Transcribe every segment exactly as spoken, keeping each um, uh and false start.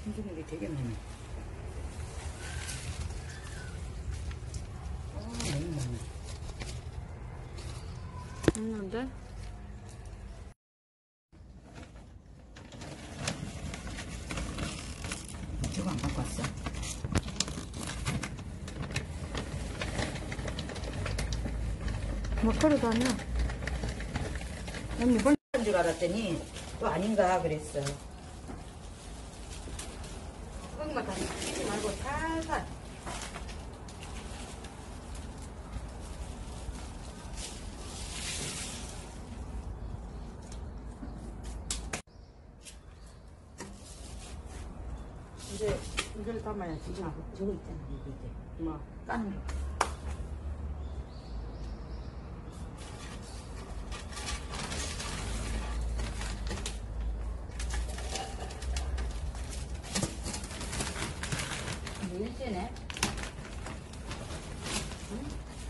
힘주는 게 되게 많네. 아, 너무 많네. 없는데? 저거 안 갖고 왔어? 막걸리 다녀. 언니 벌써 온 줄 알았더니 또 아닌가 그랬어. 흙만 다 튀지 말고 살살. 이제 이걸 담아야지. 저거, 저거 있잖아, 이게, 이게. 뭐 까는 거. 일제네. 응?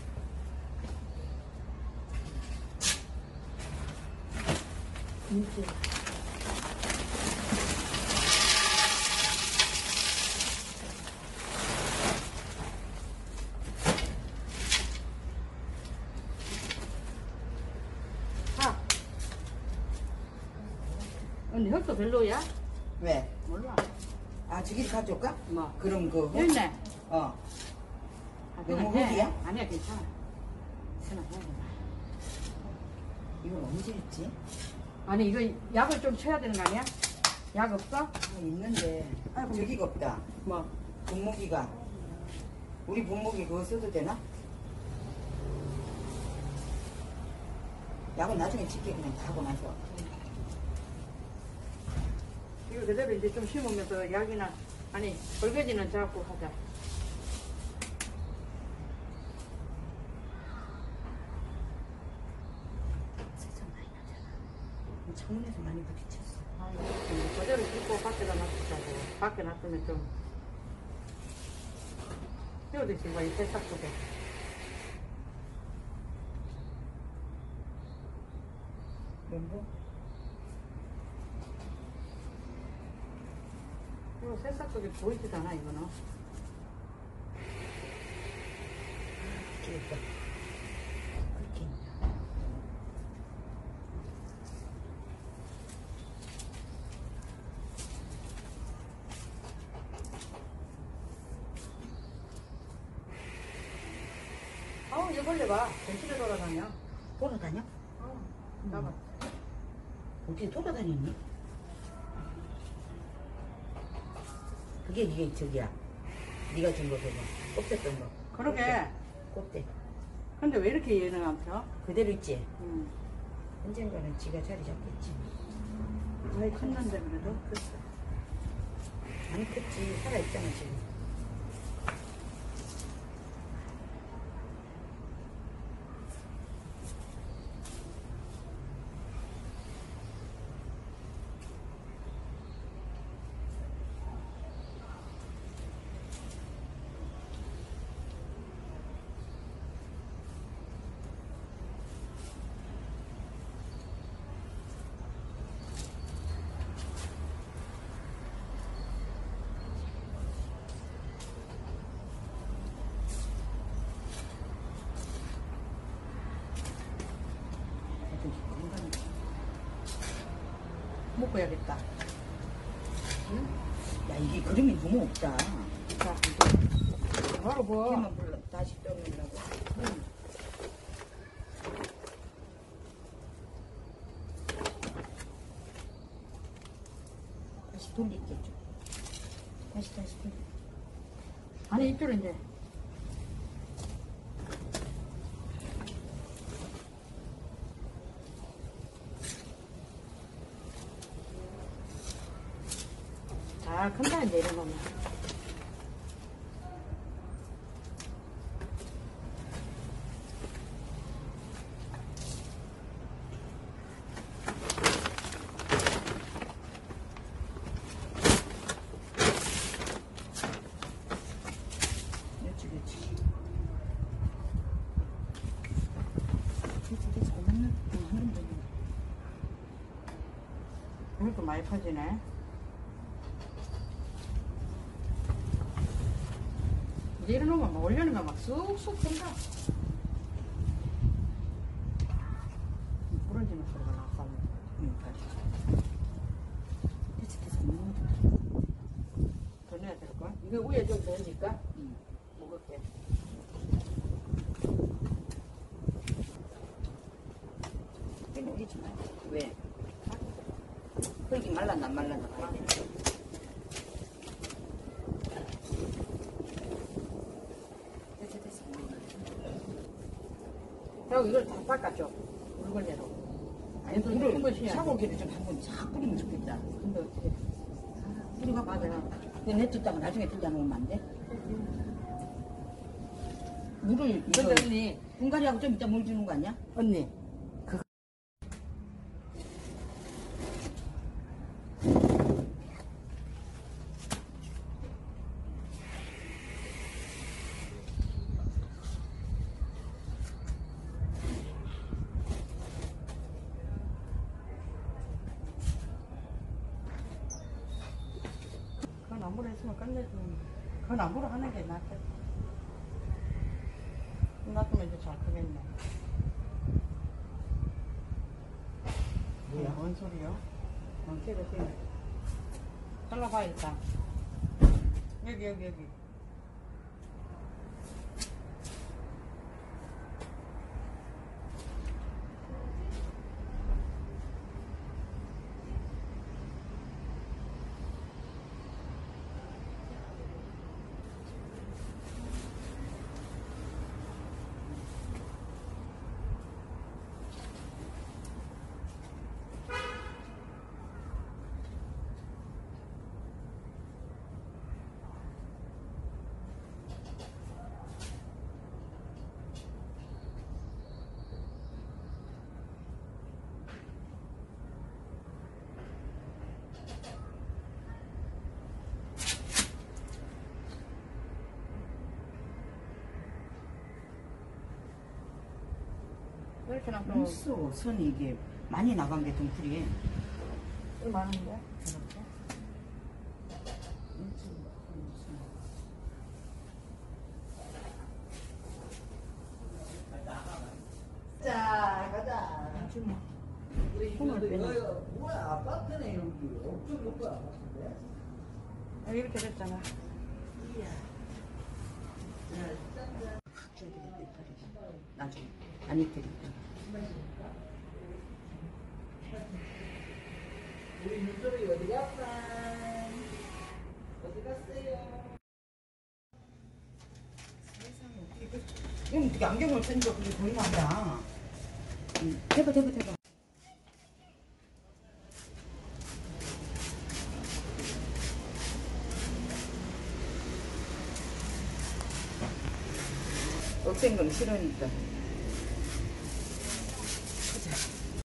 일제. 아. 언니 흙도 별로야? 왜? 몰라. 아, 저기 가져올까? 뭐. 그럼 그, 흙? 있네. 어. 아, 너무 그냥 해. 흙이야? 아니야, 괜찮아. 그냥 해. 이걸 언제 했지? 아니, 이거 약을 좀 쳐야 되는 거 아니야? 약 없어? 아, 있는데. 아, 저기가 없다. 뭐. 분무기가. 우리 분무기 그거 써도 되나? 약은 나중에 칠게, 그냥 다 하고 나서. 이거 그대로 이제 좀 심으면서 약이나, 아니, 벌개지는 잡고 하자. 세상 많이 나잖아. 창문에서 많이 부딪혔어. 아이고, 그대로 짚고 밖에다 놔두자고. 밖에 놔두면 좀. 이거도 지금 이 새싹 속에. 면보? 이거 새싹 속에 보이지도 않아, 이거는. 귀엽다. 그렇게 있나? 어, 이거 벌레 봐. 전실에 돌아다녀. 돌아다녀? 어, 나봐. 어떻게 돌아다니니? 그게 이게 저기야. 네가 준 거 그거. 꼽혔던 거. 그러게. 꼽대. 근데 왜 이렇게 얘는 안 펴? 그대로 있지? 응. 언젠가는 지가 자리 잡겠지. 많이 컸는데 그래도? 그랬어. 많이 컸지. 살아있잖아, 지금. 먹고 야겠다. 응? 야, 이게 그림이 너무 없다. 자, 바로 뭐. 걔만 불러. 다시 떠밀라고. 응. 다시 돌릴게, 좀. 다시, 다시 돌릴게. 아니, 이쪽으로 이제. 아, 큰다, 이제 이런 거면. 그렇지, 그렇지. 그렇지, 그렇지. 얼마나 하는 거냐. 이것도 많이 퍼지네. 이제 이러놓으면 막 올려놓으면 막 쑥쑥 뜬다. 부러지는 소리가 났어. 응, 됐어, 됐어. 너무 좋다. 더 넣어야 될걸? 이거 위에 좀 넣으니까 응. 무겁게. 근데 올리지 마. 왜? 흙이 말랐나 안 말랐나 봐야 돼. 됐어, 됐어. 그리고 이걸 다 닦아줘. 물걸레로. 아니, 또 이거 한번 쉬야. 샤워기를 좀 한번 싹 뿌리면 좋겠다. 근데 어떻게. 뿌리가 맞아. 근데 냅뒀다가 나중에 들다 놓으면 안 돼? 물을, 이거, 근데 언니, 분갈이하고 좀 이따 물 주는 거 아니야? 언니. 그 나무로 했으면 끝내주면 그 나무로 하는 게 낫겠다. 놔두면 이제 잘 크겠네. 뭐야? 뭔 소리요? 어, 깨고 깨고. 잘라봐야겠다. 여기 여기 여기. 이렇게 놔두면 없어. 선이 이게 많이 나간 게 등풀이. 좀 많은데? 자, 가자. 우리 손을 이거 빼네. 이거 뭐야 아파트네 여기 엄청 높은 아파트인데. 아, 이렇게 됐잖아. 나중에 안 익히니까. 우리 눈썹이 어디 갔나? 어디 갔어요? 이건 어떻게 안경을 쓰니까 그게 보이나 봐. 응. 대봐, 대봐, 대봐. 억센 건 싫으니까.